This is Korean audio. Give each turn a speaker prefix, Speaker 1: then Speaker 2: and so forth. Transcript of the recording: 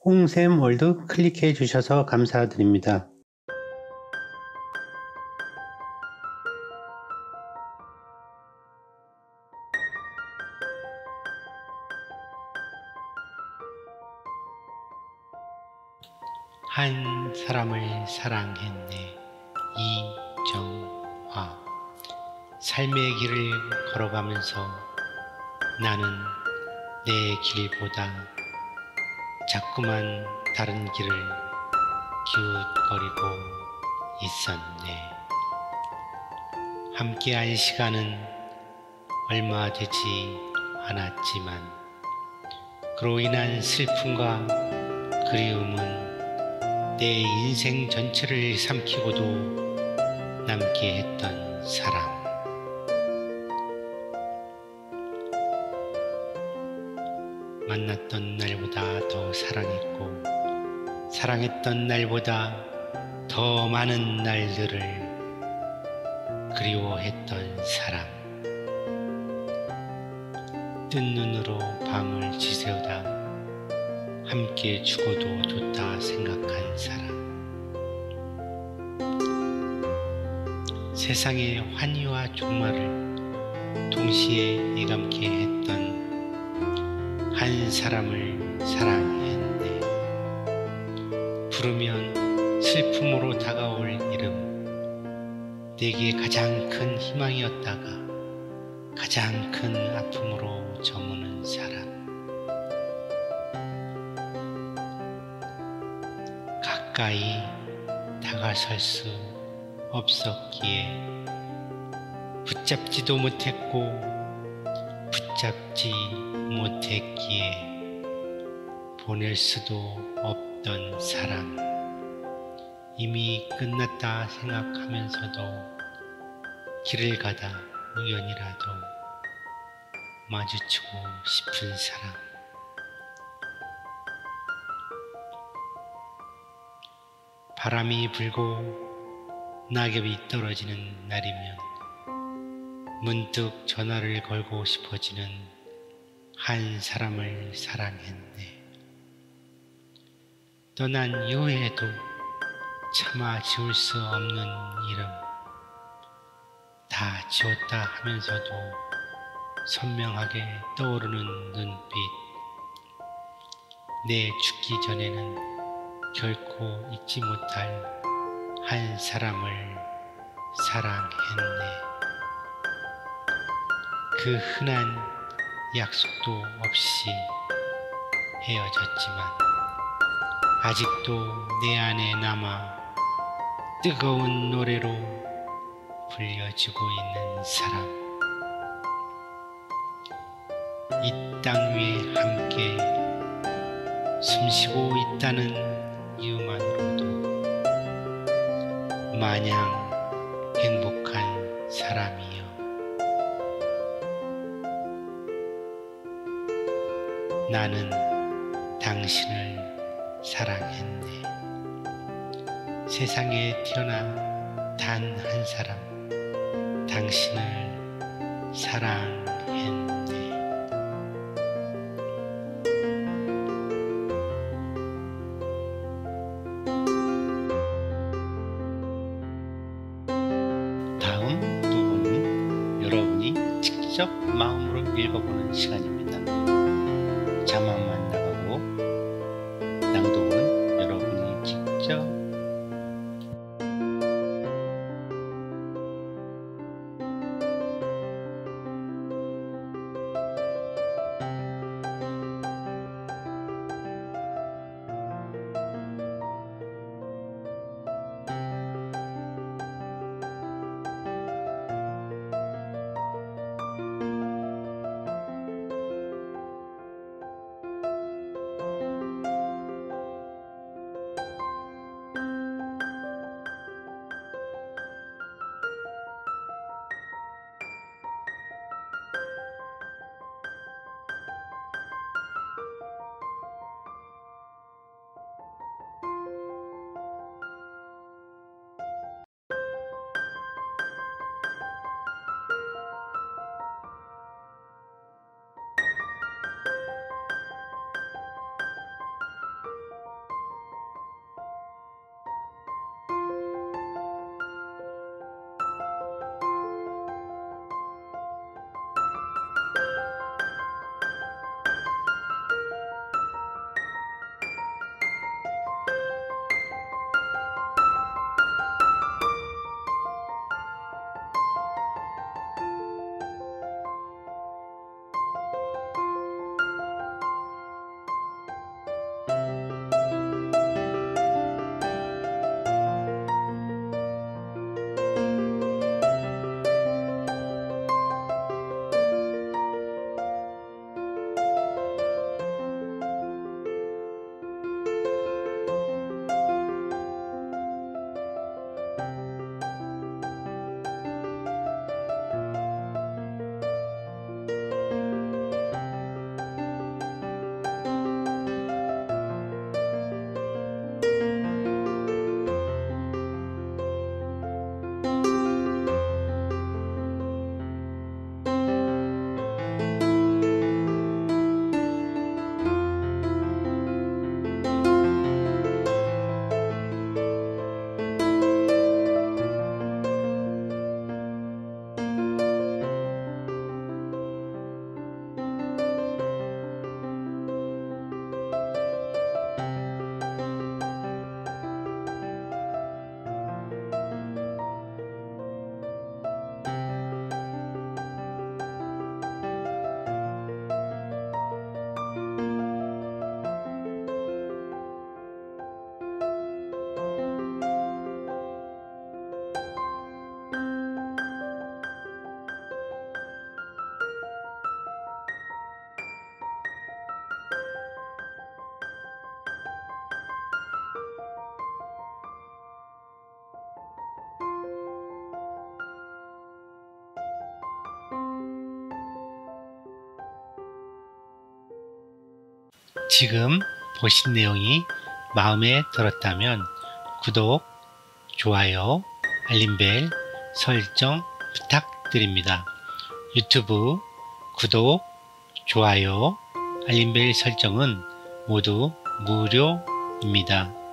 Speaker 1: 홍샘 월드 클릭해 주셔서 감사드립니다.
Speaker 2: 한 사람을 사랑했네. 이정화. 삶의 길을 걸어가면서 나는 내 길보다 자꾸만 다른 길을 기웃거리고 있었네. 함께한 시간은 얼마 되지 않았지만 그로 인한 슬픔과 그리움은 내 인생 전체를 삼키고도 남게 했던 사람. 만났던 날보다 더 사랑했고 사랑했던 날보다 더 많은 날들을 그리워했던 사람. 뜬 눈으로 밤을 지새우다 함께 죽어도 좋다 생각한 사람. 세상의 환희와 종말을 동시에 예감케 했던 한 사람을 사랑했네. 부르면 슬픔으로 다가올 이름, 내게 가장 큰 희망이었다가 가장 큰 아픔으로 저무는 사람. 가까이 다가설 수 없었기에 붙잡지도 못했고 붙잡지 못했기에 보낼 수도 없던 사람. 이미 끝났다 생각하면서도 길을 가다 우연이라도 마주치고 싶은 사람. 바람이 불고 낙엽이 떨어지는 날이면 문득 전화를 걸고 싶어지는 한 사람을 사랑했네. 떠난 이후에도 차마 지울 수 없는 이름, 다 지웠다 하면서도 선명하게 떠오르는 눈빛. 내 죽기 전에는 결코 잊지 못할 한 사람을 사랑했네. 그 흔한 약속도 없이 헤어졌지만 아직도 내 안에 남아 뜨거운 노래로 불려지고 있는 사람. 이 땅 위에 함께 숨쉬고 있다는 이유만으로도 마냥 행복한 사람이여. 나는 당신을 사랑했네. 세상에 태어난 단 한 사람, 당신을 사랑했네.
Speaker 1: 다음 부분은 여러분이 직접 마음으로 읽어보는 시간입니다. 자막만 나가고 낭독은 여러분이 직접
Speaker 2: 지금 보신 내용이 마음에 들었다면 구독, 좋아요, 알림벨 설정 부탁드립니다. 유튜브 구독, 좋아요, 알림벨 설정은 모두 무료입니다.